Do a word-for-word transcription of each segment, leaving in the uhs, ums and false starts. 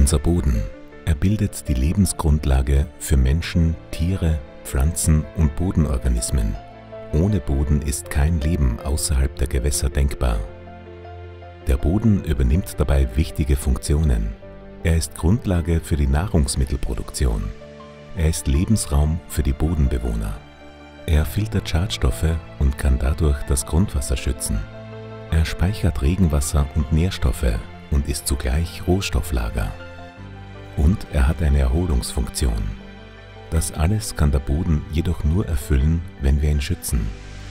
unser Boden. Er bildet die Lebensgrundlage für Menschen, Tiere, Pflanzen und Bodenorganismen. Ohne Boden ist kein Leben außerhalb der Gewässer denkbar. Der Boden übernimmt dabei wichtige Funktionen. Er ist Grundlage für die Nahrungsmittelproduktion. Er ist Lebensraum für die Bodenbewohner. Er filtert Schadstoffe und kann dadurch das Grundwasser schützen. Er speichert Regenwasser und Nährstoffe und ist zugleich Rohstofflager. Und er hat eine Erholungsfunktion. Das alles kann der Boden jedoch nur erfüllen, wenn wir ihn schützen.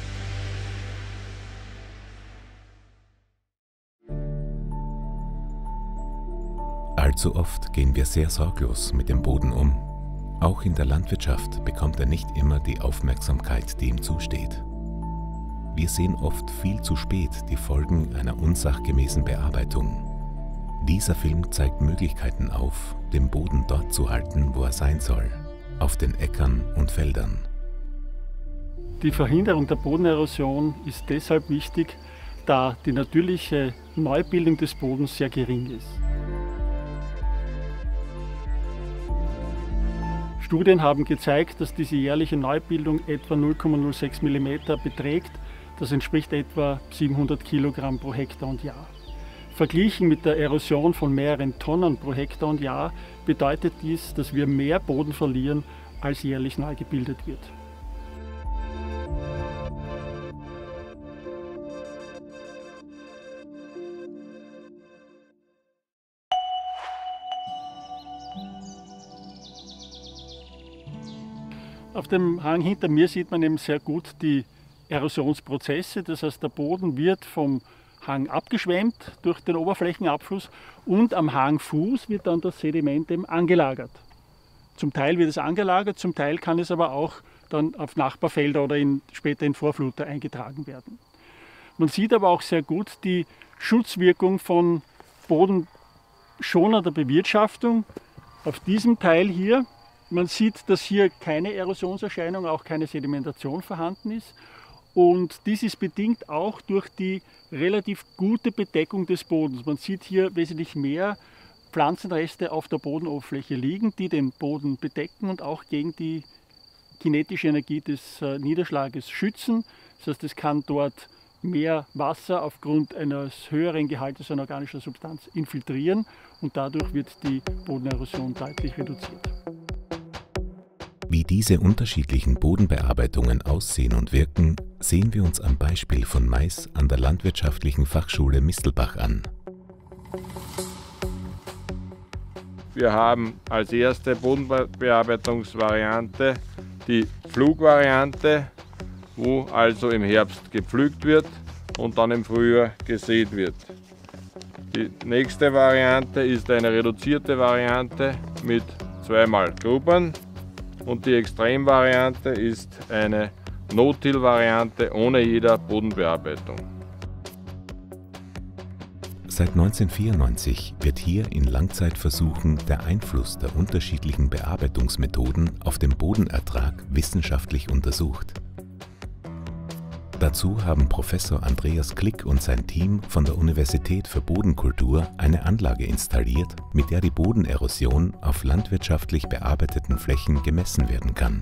Allzu oft gehen wir sehr sorglos mit dem Boden um. Auch in der Landwirtschaft bekommt er nicht immer die Aufmerksamkeit, die ihm zusteht. Wir sehen oft viel zu spät die Folgen einer unsachgemäßen Bearbeitung. Dieser Film zeigt Möglichkeiten auf, den Boden dort zu halten, wo er sein soll, auf den Äckern und Feldern. Die Verhinderung der Bodenerosion ist deshalb wichtig, da die natürliche Neubildung des Bodens sehr gering ist. Studien haben gezeigt, dass diese jährliche Neubildung etwa null Komma null sechs Millimeter beträgt. Das entspricht etwa siebenhundert Kilogramm pro Hektar und Jahr. Verglichen mit der Erosion von mehreren Tonnen pro Hektar und Jahr bedeutet dies, dass wir mehr Boden verlieren, als jährlich neu gebildet wird. Auf dem Hang hinter mir sieht man eben sehr gut die Erosionsprozesse. Das heißt, der Boden wird vom Hang abgeschwemmt durch den Oberflächenabfluss und am Hangfuß wird dann das Sediment eben angelagert. Zum Teil wird es angelagert, zum Teil kann es aber auch dann auf Nachbarfelder oder in, später in Vorfluter eingetragen werden. Man sieht aber auch sehr gut die Schutzwirkung von bodenschonender Bewirtschaftung auf diesem Teil hier. Man sieht, dass hier keine Erosionserscheinung, auch keine Sedimentation vorhanden ist. Und dies ist bedingt auch durch die relativ gute Bedeckung des Bodens. Man sieht hier wesentlich mehr Pflanzenreste auf der Bodenoberfläche liegen, die den Boden bedecken und auch gegen die kinetische Energie des Niederschlages schützen. Das heißt, es kann dort mehr Wasser aufgrund eines höheren Gehaltes an organischer Substanz infiltrieren und dadurch wird die Bodenerosion deutlich reduziert. Wie diese unterschiedlichen Bodenbearbeitungen aussehen und wirken, sehen wir uns am Beispiel von Mais an der Landwirtschaftlichen Fachschule Mistelbach an. Wir haben als erste Bodenbearbeitungsvariante die Pflugvariante, wo also im Herbst gepflügt wird und dann im Frühjahr gesät wird. Die nächste Variante ist eine reduzierte Variante mit zweimal Grubbern. Und die Extremvariante ist eine No-Till-Variante ohne jeder Bodenbearbeitung. Seit neunzehnhundertvierundneunzig wird hier in Langzeitversuchen der Einfluss der unterschiedlichen Bearbeitungsmethoden auf den Bodenertrag wissenschaftlich untersucht. Dazu haben Professor Andreas Klick und sein Team von der Universität für Bodenkultur eine Anlage installiert, mit der die Bodenerosion auf landwirtschaftlich bearbeiteten Flächen gemessen werden kann.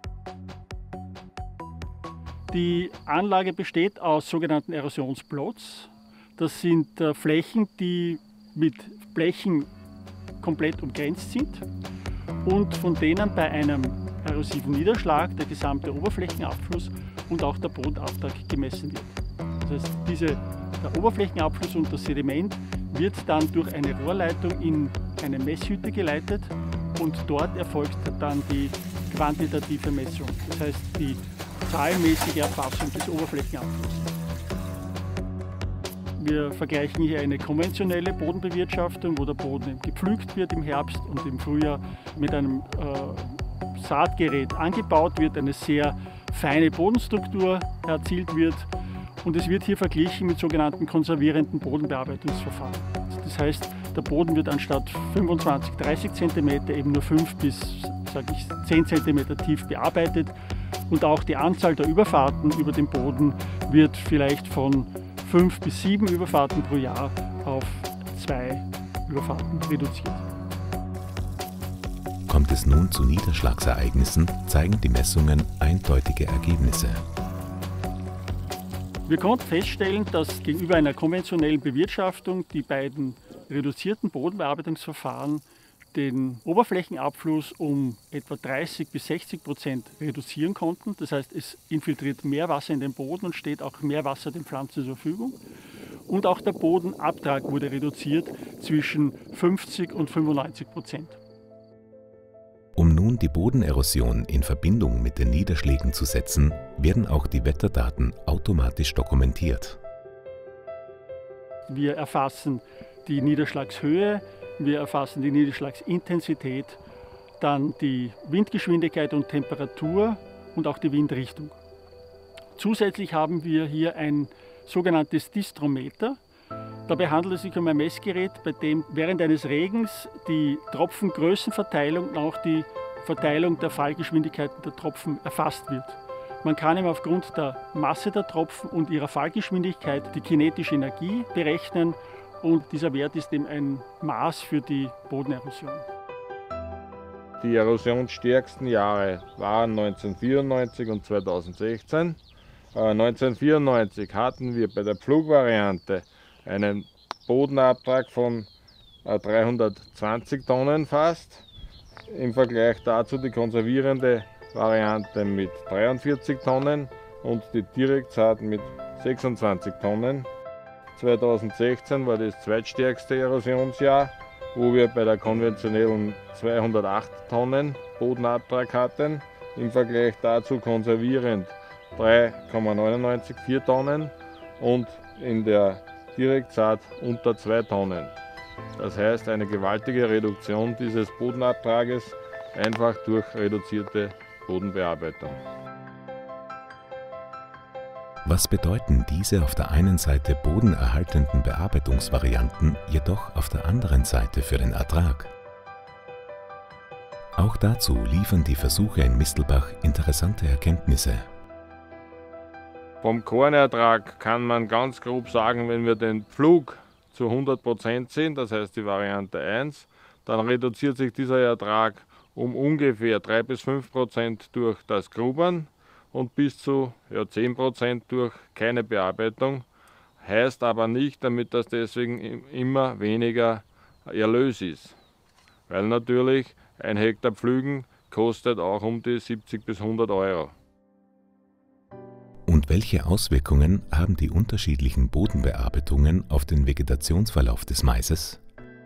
Die Anlage besteht aus sogenannten Erosionsplots. Das sind äh, Flächen, die mit Blechen komplett umgrenzt sind und von denen bei einem erosiven Niederschlag der gesamte Oberflächenabfluss und auch der Bodenabtrag gemessen wird. Das heißt, diese, der Oberflächenabfluss und das Sediment wird dann durch eine Rohrleitung in eine Messhütte geleitet und dort erfolgt dann die quantitative Messung, das heißt die zahlenmäßige Erfassung des Oberflächenabflusses. Wir vergleichen hier eine konventionelle Bodenbewirtschaftung, wo der Boden gepflügt wird im Herbst und im Frühjahr mit einem äh, Saatgerät angebaut wird, eine sehr feine Bodenstruktur erzielt wird und es wird hier verglichen mit sogenannten konservierenden Bodenbearbeitungsverfahren. Das heißt, der Boden wird anstatt fünfundzwanzig, dreißig Zentimeter eben nur fünf bis sag ich, zehn Zentimeter tief bearbeitet und auch die Anzahl der Überfahrten über den Boden wird vielleicht von fünf bis sieben Überfahrten pro Jahr auf zwei Überfahrten reduziert. Kommt es nun zu Niederschlagsereignissen, zeigen die Messungen eindeutige Ergebnisse. Wir konnten feststellen, dass gegenüber einer konventionellen Bewirtschaftung die beiden reduzierten Bodenbearbeitungsverfahren den Oberflächenabfluss um etwa dreißig bis sechzig Prozent reduzieren konnten. Das heißt, es infiltriert mehr Wasser in den Boden und steht auch mehr Wasser den Pflanzen zur Verfügung. Und auch der Bodenabtrag wurde reduziert zwischen fünfzig und fünfundneunzig Prozent. Um nun die Bodenerosion in Verbindung mit den Niederschlägen zu setzen, werden auch die Wetterdaten automatisch dokumentiert. Wir erfassen die Niederschlagshöhe, wir erfassen die Niederschlagsintensität, dann die Windgeschwindigkeit und Temperatur und auch die Windrichtung. Zusätzlich haben wir hier ein sogenanntes Distrometer. Dabei handelt es sich um ein Messgerät, bei dem während eines Regens die Tropfengrößenverteilung und auch die Verteilung der Fallgeschwindigkeiten der Tropfen erfasst wird. Man kann eben aufgrund der Masse der Tropfen und ihrer Fallgeschwindigkeit die kinetische Energie berechnen und dieser Wert ist eben ein Maß für die Bodenerosion. Die erosionsstärksten Jahre waren neunzehnhundertvierundneunzig und zweitausendsechzehn. Äh, neunzehnhundertvierundneunzig hatten wir bei der Pflugvariante einen Bodenabtrag von äh, dreihundertzwanzig Tonnen fast. Im Vergleich dazu die konservierende Variante mit dreiundvierzig Tonnen und die Direktsaat mit sechsundzwanzig Tonnen. zweitausendsechzehn war das zweitstärkste Erosionsjahr, wo wir bei der konventionellen zweihundertacht Tonnen Bodenabtrag hatten. Im Vergleich dazu konservierend drei Komma neunundneunzig Tonnen und in der Direktsaat unter zwei Tonnen. Das heißt eine gewaltige Reduktion dieses Bodenabtrages, einfach durch reduzierte Bodenbearbeitung. Was bedeuten diese auf der einen Seite bodenerhaltenden Bearbeitungsvarianten jedoch auf der anderen Seite für den Ertrag? Auch dazu liefern die Versuche in Mistelbach interessante Erkenntnisse. Vom Kornertrag kann man ganz grob sagen, wenn wir den Pflug zu hundert Prozent sehen, das heißt die Variante eins, dann reduziert sich dieser Ertrag um ungefähr drei bis fünf Prozent durch das Grubern und bis zu ja, zehn Prozent durch keine Bearbeitung. Heißt aber nicht damit, dass deswegen immer weniger Erlös ist. Weil natürlich ein Hektar Pflügen kostet auch um die siebzig bis hundert Euro. Und welche Auswirkungen haben die unterschiedlichen Bodenbearbeitungen auf den Vegetationsverlauf des Maises?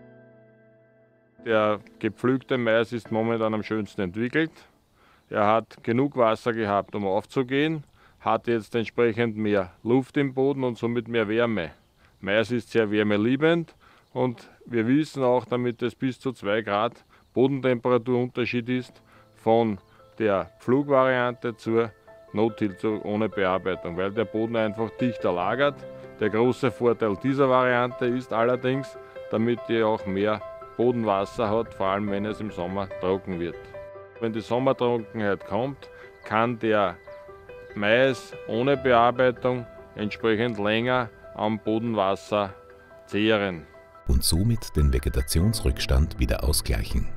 Der gepflügte Mais ist momentan am schönsten entwickelt. Er hat genug Wasser gehabt, um aufzugehen, hat jetzt entsprechend mehr Luft im Boden und somit mehr Wärme. Mais ist sehr wärmeliebend und wir wissen auch, damit es bis zu zwei Grad Bodentemperaturunterschied ist von der Pflugvariante zur No-Till, ohne Bearbeitung, weil der Boden einfach dichter lagert. Der große Vorteil dieser Variante ist allerdings, damit ihr auch mehr Bodenwasser hat, vor allem wenn es im Sommer trocken wird. Wenn die Sommertrockenheit kommt, kann der Mais ohne Bearbeitung entsprechend länger am Bodenwasser zehren. Und somit den Vegetationsrückstand wieder ausgleichen.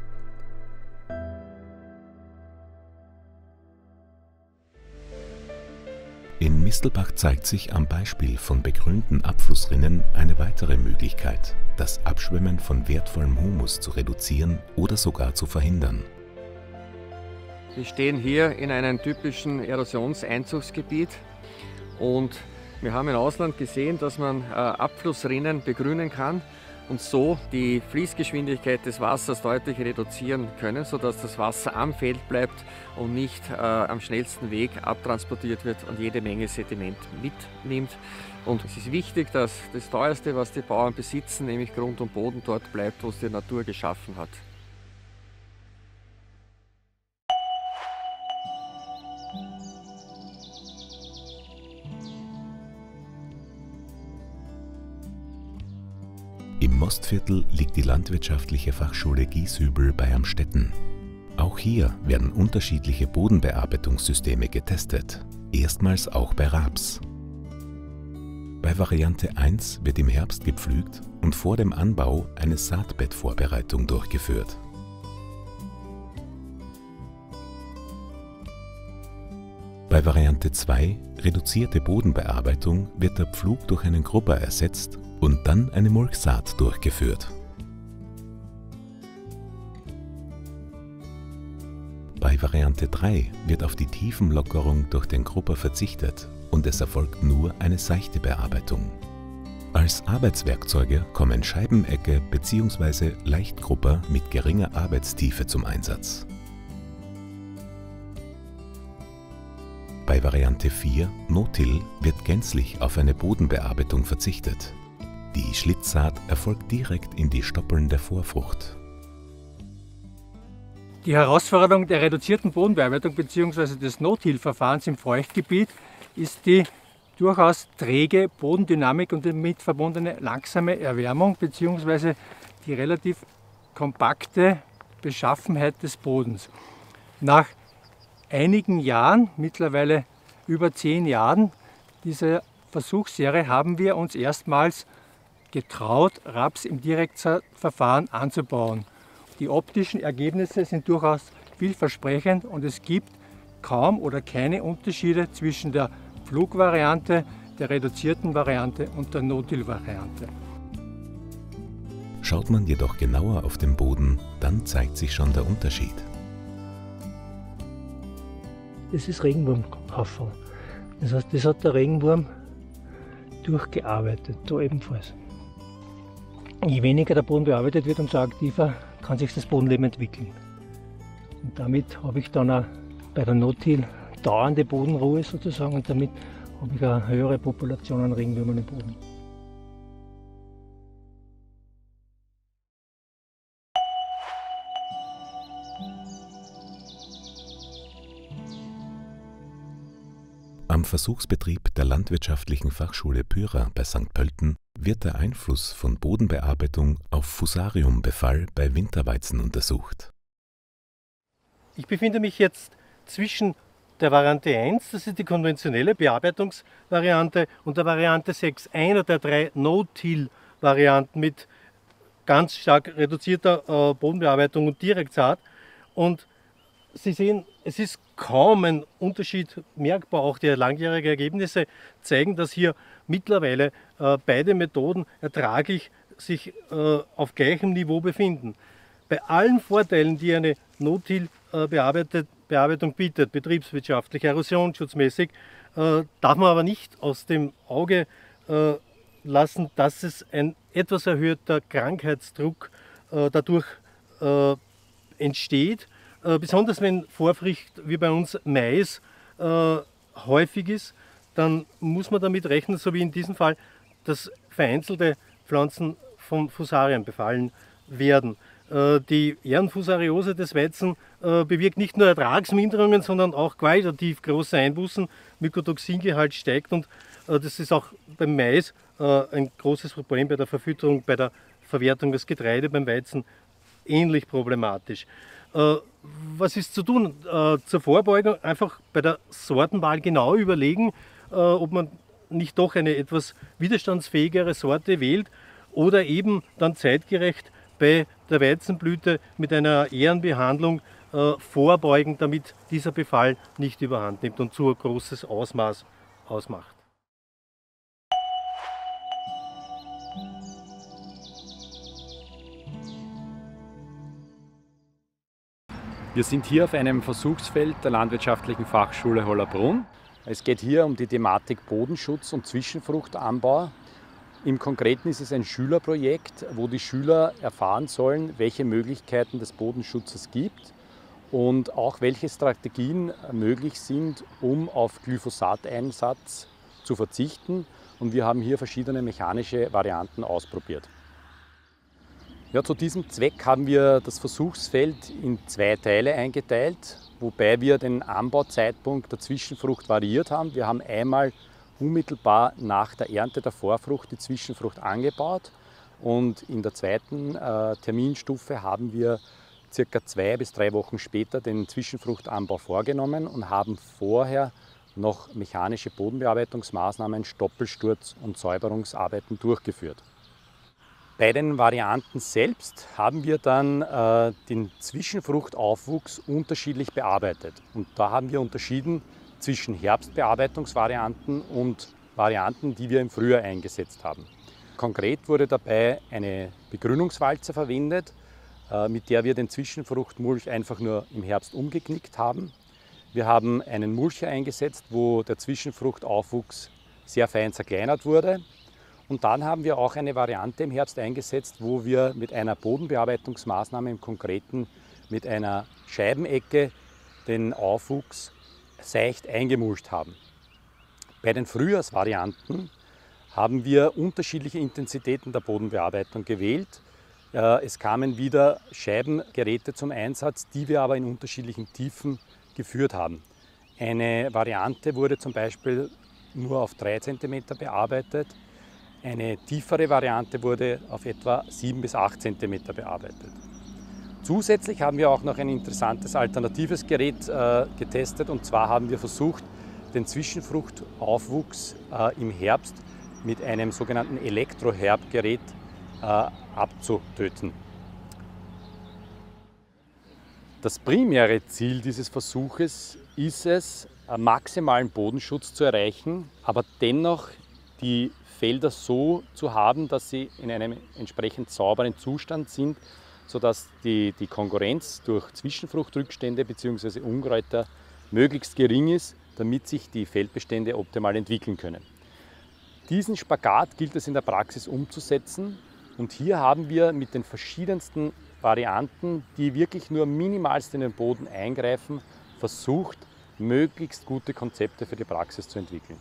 In Mistelbach zeigt sich am Beispiel von begrünten Abflussrinnen eine weitere Möglichkeit, das Abschwemmen von wertvollem Humus zu reduzieren oder sogar zu verhindern. Wir stehen hier in einem typischen Erosionseinzugsgebiet und wir haben im Ausland gesehen, dass man äh, Abflussrinnen begrünen kann und so die Fließgeschwindigkeit des Wassers deutlich reduzieren können, sodass das Wasser am Feld bleibt und nicht äh, am schnellsten Weg abtransportiert wird und jede Menge Sediment mitnimmt. Und es ist wichtig, dass das Teuerste, was die Bauern besitzen, nämlich Grund und Boden, dort bleibt, wo es die Natur geschaffen hat. Im Mostviertel liegt die Landwirtschaftliche Fachschule Gieshübel bei Amstetten. Auch hier werden unterschiedliche Bodenbearbeitungssysteme getestet, erstmals auch bei Raps. Bei Variante eins wird im Herbst gepflügt und vor dem Anbau eine Saatbettvorbereitung durchgeführt. Bei Variante zwei, reduzierte Bodenbearbeitung, wird der Pflug durch einen Grubber ersetzt und dann eine Mulchsaat durchgeführt. Bei Variante drei wird auf die Tiefenlockerung durch den Grubber verzichtet und es erfolgt nur eine seichte Bearbeitung. Als Arbeitswerkzeuge kommen Scheibenecke bzw. Leichtgrubber mit geringer Arbeitstiefe zum Einsatz. Bei Variante vier, No-Till, wird gänzlich auf eine Bodenbearbeitung verzichtet. Die Schlitzsaat erfolgt direkt in die Stoppeln der Vorfrucht. Die Herausforderung der reduzierten Bodenbearbeitung bzw. des No-Till-Verfahrens im Feuchtgebiet ist die durchaus träge Bodendynamik und damit verbundene langsame Erwärmung bzw. die relativ kompakte Beschaffenheit des Bodens. Nach einigen Jahren, mittlerweile über zehn Jahren dieser Versuchsserie, haben wir uns erstmals getraut, Raps im Direktsaatverfahren anzubauen. Die optischen Ergebnisse sind durchaus vielversprechend und es gibt kaum oder keine Unterschiede zwischen der Pflugvariante, der reduzierten Variante und der No-Till-Variante. Schaut man jedoch genauer auf den Boden, dann zeigt sich schon der Unterschied. Das ist Regenwurmhaferl. Das heißt, das hat der Regenwurm durchgearbeitet, da ebenfalls. Je weniger der Boden bearbeitet wird, umso aktiver kann sich das Bodenleben entwickeln. Und damit habe ich dann auch bei der No-Till dauernde Bodenruhe sozusagen und damit habe ich eine höhere Population an Regenwürmern im Boden. Am Versuchsbetrieb der Landwirtschaftlichen Fachschule Pyra bei Sankt Pölten wird der Einfluss von Bodenbearbeitung auf Fusariumbefall bei Winterweizen untersucht. Ich befinde mich jetzt zwischen der Variante eins, das ist die konventionelle Bearbeitungsvariante, und der Variante sechs, einer der drei No-Till-Varianten mit ganz stark reduzierter äh, Bodenbearbeitung und Direktsaat. Und Sie sehen, es ist kaum ein Unterschied merkbar. Auch die langjährigen Ergebnisse zeigen, dass hier mittlerweile äh, beide Methoden ertraglich sich äh, auf gleichem Niveau befinden. Bei allen Vorteilen, die eine No-Till-Bearbeitung bietet, betriebswirtschaftlich, erosionsschutzmäßig, äh, darf man aber nicht aus dem Auge äh, lassen, dass es ein etwas erhöhter Krankheitsdruck äh, dadurch äh, entsteht. Äh, besonders wenn Vorfrucht wie bei uns Mais äh, häufig ist, dann muss man damit rechnen, so wie in diesem Fall, dass vereinzelte Pflanzen vom Fusarien befallen werden. Äh, die Ehrenfusariose des Weizen äh, bewirkt nicht nur Ertragsminderungen, sondern auch qualitativ große Einbußen. Mykotoxingehalt steigt und äh, das ist auch beim Mais äh, ein großes Problem bei der Verfütterung, bei der Verwertung des Getreides, beim Weizen ähnlich problematisch. Äh, was ist zu tun? Äh, zur Vorbeugung einfach bei der Sortenwahl genau überlegen, äh, ob man nicht doch eine etwas widerstandsfähigere Sorte wählt oder eben dann zeitgerecht bei der Weizenblüte mit einer Ehrenbehandlung äh, vorbeugen, damit dieser Befall nicht überhand nimmt und zu ein großes Ausmaß ausmacht. Wir sind hier auf einem Versuchsfeld der Landwirtschaftlichen Fachschule Hollabrunn. Es geht hier um die Thematik Bodenschutz und Zwischenfruchtanbau. Im Konkreten ist es ein Schülerprojekt, wo die Schüler erfahren sollen, welche Möglichkeiten des Bodenschutzes gibt und auch welche Strategien möglich sind, um auf Glyphosateinsatz zu verzichten. Und wir haben hier verschiedene mechanische Varianten ausprobiert. Ja, zu diesem Zweck haben wir das Versuchsfeld in zwei Teile eingeteilt, wobei wir den Anbauzeitpunkt der Zwischenfrucht variiert haben. Wir haben einmal unmittelbar nach der Ernte der Vorfrucht die Zwischenfrucht angebaut und in der zweiten äh, Terminstufe haben wir circa zwei bis drei Wochen später den Zwischenfruchtanbau vorgenommen und haben vorher noch mechanische Bodenbearbeitungsmaßnahmen, Stoppelsturz und Säuberungsarbeiten durchgeführt. Bei den Varianten selbst haben wir dann äh, den Zwischenfruchtaufwuchs unterschiedlich bearbeitet. Und da haben wir unterschieden zwischen Herbstbearbeitungsvarianten und Varianten, die wir im Frühjahr eingesetzt haben. Konkret wurde dabei eine Begrünungswalze verwendet, mit der wir den Zwischenfruchtmulch einfach nur im Herbst umgeknickt haben. Wir haben einen Mulcher eingesetzt, wo der Zwischenfruchtaufwuchs sehr fein zerkleinert wurde. Und dann haben wir auch eine Variante im Herbst eingesetzt, wo wir mit einer Bodenbearbeitungsmaßnahme im Konkreten mit einer Scheibenecke den Aufwuchs seicht eingemulcht haben. Bei den Frühjahrsvarianten haben wir unterschiedliche Intensitäten der Bodenbearbeitung gewählt. Es kamen wieder Scheibengeräte zum Einsatz, die wir aber in unterschiedlichen Tiefen geführt haben. Eine Variante wurde zum Beispiel nur auf drei Zentimeter bearbeitet. Eine tiefere Variante wurde auf etwa sieben bis acht Zentimeter bearbeitet. Zusätzlich haben wir auch noch ein interessantes alternatives Gerät äh, getestet, und zwar haben wir versucht, den Zwischenfruchtaufwuchs äh, im Herbst mit einem sogenannten Elektroherbgerät äh, abzutöten. Das primäre Ziel dieses Versuches ist es, einen maximalen Bodenschutz zu erreichen, aber dennoch die Felder so zu haben, dass sie in einem entsprechend sauberen Zustand sind, sodass die, die Konkurrenz durch Zwischenfruchtrückstände bzw. Unkräuter möglichst gering ist, damit sich die Feldbestände optimal entwickeln können. Diesen Spagat gilt es in der Praxis umzusetzen, und hier haben wir mit den verschiedensten Varianten, die wirklich nur minimalst in den Boden eingreifen, versucht, möglichst gute Konzepte für die Praxis zu entwickeln.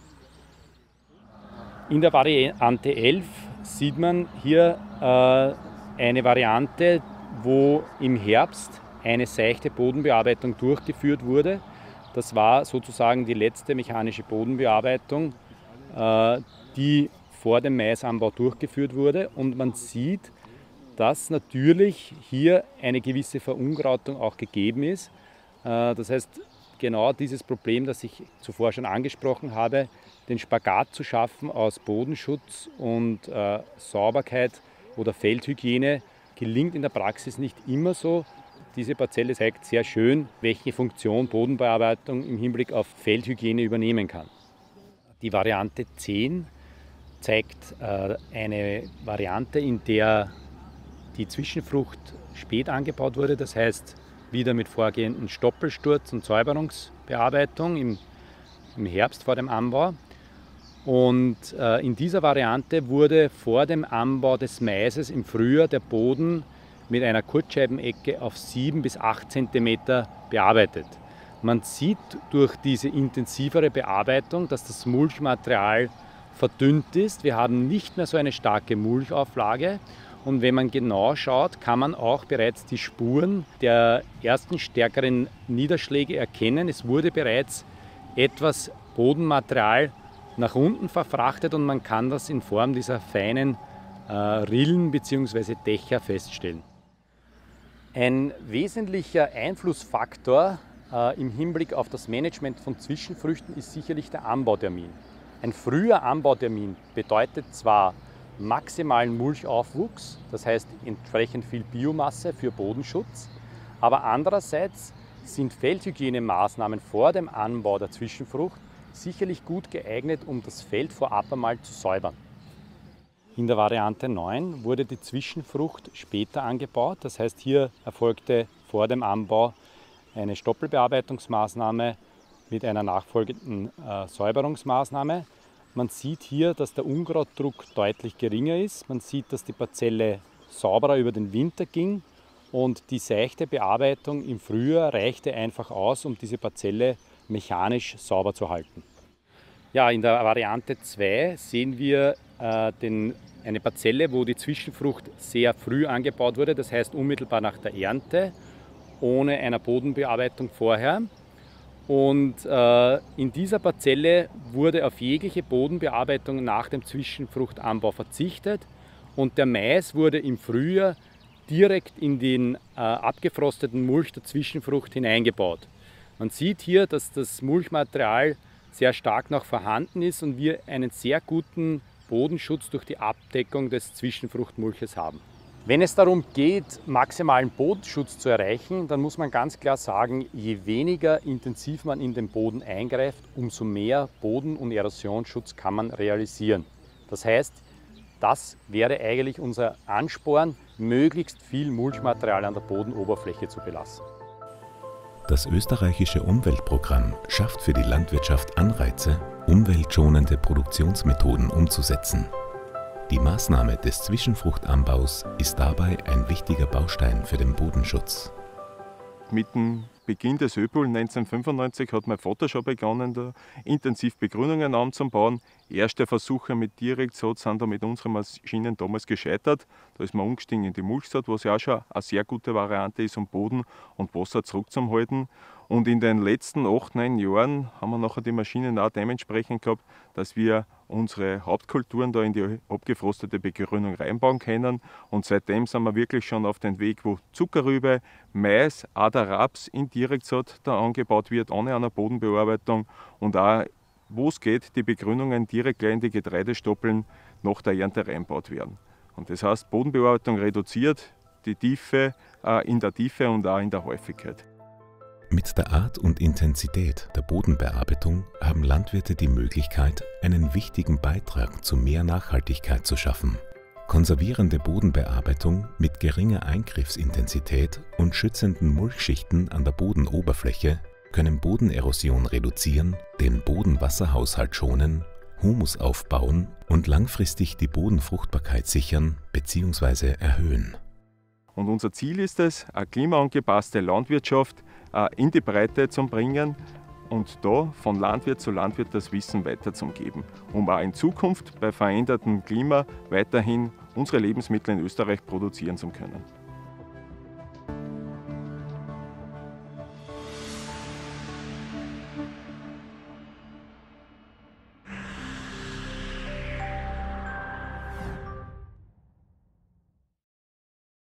In der Variante elf sieht man hier äh, eine Variante, wo im Herbst eine seichte Bodenbearbeitung durchgeführt wurde. Das war sozusagen die letzte mechanische Bodenbearbeitung, äh, die vor dem Maisanbau durchgeführt wurde, und man sieht, dass natürlich hier eine gewisse Verunkrautung auch gegeben ist. Äh, das heißt, genau dieses Problem, das ich zuvor schon angesprochen habe, den Spagat zu schaffen aus Bodenschutz und äh, Sauberkeit oder Feldhygiene, gelingt in der Praxis nicht immer so. Diese Parzelle zeigt sehr schön, welche Funktion Bodenbearbeitung im Hinblick auf Feldhygiene übernehmen kann. Die Variante zehn zeigt äh, eine Variante, in der die Zwischenfrucht spät angebaut wurde, das heißt wieder mit vorgehenden Stoppelsturz- und Säuberungsbearbeitung im, im Herbst vor dem Anbau. Und äh, in dieser Variante wurde vor dem Anbau des Maises im Frühjahr der Boden mit einer Kurzscheibenecke auf sieben bis acht Zentimeter bearbeitet. Man sieht durch diese intensivere Bearbeitung, dass das Mulchmaterial verdünnt ist. Wir haben nicht mehr so eine starke Mulchauflage. Und wenn man genau schaut, kann man auch bereits die Spuren der ersten stärkeren Niederschläge erkennen. Es wurde bereits etwas Bodenmaterial nach unten verfrachtet, und man kann das in Form dieser feinen äh, Rillen bzw. Dächer feststellen. Ein wesentlicher Einflussfaktor äh, im Hinblick auf das Management von Zwischenfrüchten ist sicherlich der Anbautermin. Ein früher Anbautermin bedeutet zwar maximalen Mulchaufwuchs, das heißt entsprechend viel Biomasse für Bodenschutz, aber andererseits sind Feldhygienemaßnahmen vor dem Anbau der Zwischenfrucht sicherlich gut geeignet, um das Feld vorab einmal zu säubern. In der Variante neun wurde die Zwischenfrucht später angebaut, das heißt hier erfolgte vor dem Anbau eine Stoppelbearbeitungsmaßnahme mit einer nachfolgenden äh, Säuberungsmaßnahme. Man sieht hier, dass der Unkrautdruck deutlich geringer ist. Man sieht, dass die Parzelle sauberer über den Winter ging, und die seichte Bearbeitung im Frühjahr reichte einfach aus, um diese Parzelle mechanisch sauber zu halten. Ja, in der Variante zwei sehen wir äh, den, eine Parzelle, wo die Zwischenfrucht sehr früh angebaut wurde, das heißt unmittelbar nach der Ernte, ohne einer Bodenbearbeitung vorher. Und äh, in dieser Parzelle wurde auf jegliche Bodenbearbeitung nach dem Zwischenfruchtanbau verzichtet, und der Mais wurde im Frühjahr direkt in den äh, abgefrosteten Mulch der Zwischenfrucht hineingebaut. Man sieht hier, dass das Mulchmaterial sehr stark noch vorhanden ist und wir einen sehr guten Bodenschutz durch die Abdeckung des Zwischenfruchtmulches haben. Wenn es darum geht, maximalen Bodenschutz zu erreichen, dann muss man ganz klar sagen, je weniger intensiv man in den Boden eingreift, umso mehr Boden- und Erosionsschutz kann man realisieren. Das heißt, das wäre eigentlich unser Ansporn, möglichst viel Mulchmaterial an der Bodenoberfläche zu belassen. Das österreichische Umweltprogramm schafft für die Landwirtschaft Anreize, umweltschonende Produktionsmethoden umzusetzen. Die Maßnahme des Zwischenfruchtanbaus ist dabei ein wichtiger Baustein für den Bodenschutz. Mit dem Beginn des Öpol neunzehnhundertfünfundneunzig hat mein Vater schon begonnen, da intensiv Begrünungen anzubauen. Erste Versuche mit Direktsaat sind da mit unseren Maschinen damals gescheitert. Da ist man umgestiegen in die Mulchsaat, was ja auch schon eine sehr gute Variante ist, um Boden und Wasser zurückzuhalten. Und in den letzten acht, neun Jahren haben wir nachher die Maschinen auch dementsprechend gehabt, dass wir unsere Hauptkulturen da in die abgefrostete Begrünung reinbauen können. Und seitdem sind wir wirklich schon auf den Weg, wo Zuckerrübe, Mais, auch der Raps in Direktsaat da angebaut wird, ohne einer Bodenbearbeitung. Und auch, wo es geht, die Begrünungen direkt gleich in die Getreidestoppeln nach der Ernte reinbaut werden. Und das heißt, Bodenbearbeitung reduziert die Tiefe äh, in der Tiefe und auch in der Häufigkeit. Mit der Art und Intensität der Bodenbearbeitung haben Landwirte die Möglichkeit, einen wichtigen Beitrag zu mehr Nachhaltigkeit zu schaffen. Konservierende Bodenbearbeitung mit geringer Eingriffsintensität und schützenden Mulchschichten an der Bodenoberfläche können Bodenerosion reduzieren, den Bodenwasserhaushalt schonen, Humus aufbauen und langfristig die Bodenfruchtbarkeit sichern bzw. erhöhen. Und unser Ziel ist es, eine klimaangepasste Landwirtschaft in die Breite zu bringen und da von Landwirt zu Landwirt das Wissen weiterzugeben, um auch in Zukunft bei verändertem Klima weiterhin unsere Lebensmittel in Österreich produzieren zu können.